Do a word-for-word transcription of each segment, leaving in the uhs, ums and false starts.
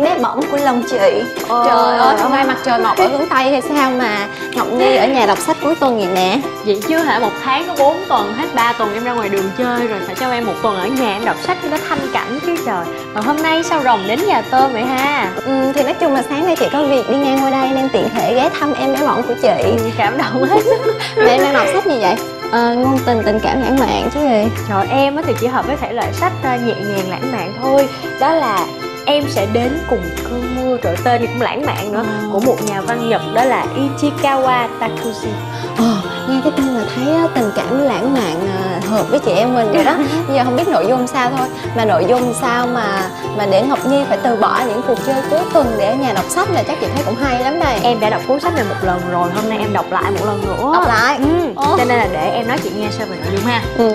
bé bỏng của lòng chị. Ồ, Trời ơi, hôm nay mặt trời mọc ở hướng Tây hay sao mà Ngọc Nhi ở nhà đọc sách cuối tuần vậy nè? Vậy chứ hả, một tháng có bốn tuần, hết ba tuần em ra ngoài đường chơi rồi, phải cho em một tuần ở nhà em đọc sách cho nó thanh cảnh chứ trời. Mà hôm nay sao rồng đến nhà tôm vậy ha? Ừ, thì nói chung là sáng nay chị có việc đi ngang qua đây nên tiện thể ghé thăm em bé bỏng của chị. Ừ, cảm động hết. Mà em đang đọc sách gì vậy? Ờ, ngôn tình, tình cảm, lãng mạn chứ gì. Trời, em thì chỉ hợp với thể loại sách nhẹ nhàng lãng mạn thôi. Đó là Em Sẽ Đến Cùng Cơn Mưa, rồi tên thì cũng lãng mạn nữa, à. của một nhà văn Nhật đó là Ichikawa Takushi. Ờ, nghe cái tên là thấy tình cảm lãng mạn hợp với chị em mình rồi đó. Bây giờ không biết nội dung sao thôi. Mà nội dung sao mà mà để Ngọc Nhi phải từ bỏ những cuộc chơi cuối tuần để ở nhà đọc sách là chắc chị thấy cũng hay lắm đây. Em đã đọc cuốn sách này một lần rồi, hôm nay em đọc lại một lần nữa. Đọc lại? Ừ. Cho nên là để em nói chị nghe sơ về nội dung ha. Ừ.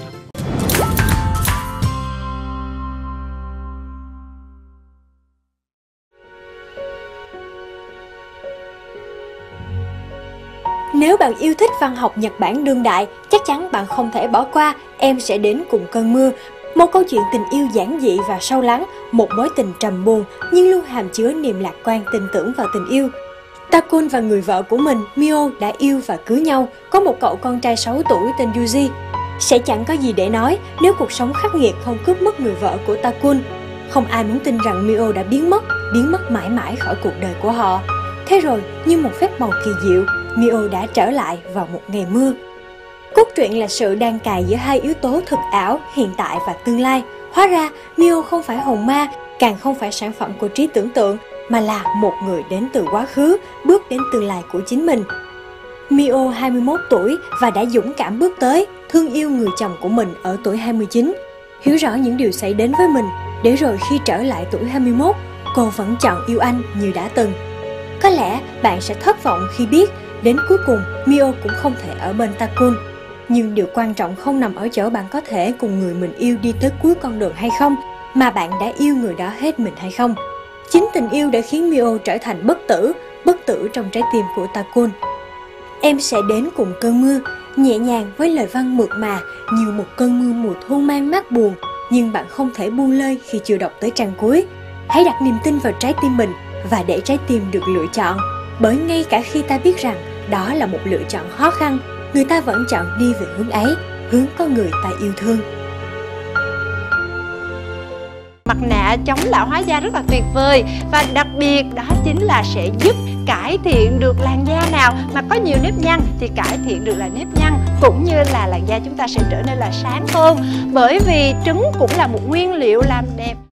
Nếu bạn yêu thích văn học Nhật Bản đương đại, chắc chắn bạn không thể bỏ qua Em Sẽ Đến Cùng Cơn Mưa. Một câu chuyện tình yêu giản dị và sâu lắng, một mối tình trầm buồn nhưng luôn hàm chứa niềm lạc quan tin tưởng vào tình yêu. Takun và người vợ của mình, Mio, đã yêu và cưới nhau, có một cậu con trai sáu tuổi tên Yuji. Sẽ chẳng có gì để nói nếu cuộc sống khắc nghiệt không cướp mất người vợ của Takun. Không ai muốn tin rằng Mio đã biến mất, biến mất mãi mãi khỏi cuộc đời của họ. Thế rồi, như một phép màu kỳ diệu, Mio đã trở lại vào một ngày mưa. Cốt truyện là sự đan cài giữa hai yếu tố thực ảo, hiện tại và tương lai. Hóa ra, Mio không phải hồn ma, càng không phải sản phẩm của trí tưởng tượng, mà là một người đến từ quá khứ, bước đến tương lai của chính mình. Mio hai mươi mốt tuổi và đã dũng cảm bước tới, thương yêu người chồng của mình ở tuổi hai mươi chín. Hiểu rõ những điều xảy đến với mình, để rồi khi trở lại tuổi hai mươi mốt, cô vẫn chọn yêu anh như đã từng. Có lẽ bạn sẽ thất vọng khi biết đến cuối cùng Mio cũng không thể ở bên Takun. Nhưng điều quan trọng không nằm ở chỗ bạn có thể cùng người mình yêu đi tới cuối con đường hay không, mà bạn đã yêu người đó hết mình hay không. Chính tình yêu đã khiến Mio trở thành bất tử, bất tử trong trái tim của Takun. Em Sẽ Đến Cùng Cơn Mưa, nhẹ nhàng với lời văn mượt mà như một cơn mưa mùa thu mang mát buồn, nhưng bạn không thể buông lơi khi chưa đọc tới trang cuối. Hãy đặt niềm tin vào trái tim mình và để trái tim được lựa chọn, bởi ngay cả khi ta biết rằng đó là một lựa chọn khó khăn, người ta vẫn chọn đi về hướng ấy, hướng có người ta yêu thương. Mặt nạ chống lão hóa da rất là tuyệt vời, và đặc biệt đó chính là sẽ giúp cải thiện được làn da nào mà có nhiều nếp nhăn thì cải thiện được là nếp nhăn, cũng như là làn da chúng ta sẽ trở nên là sáng hơn, bởi vì trứng cũng là một nguyên liệu làm đẹp.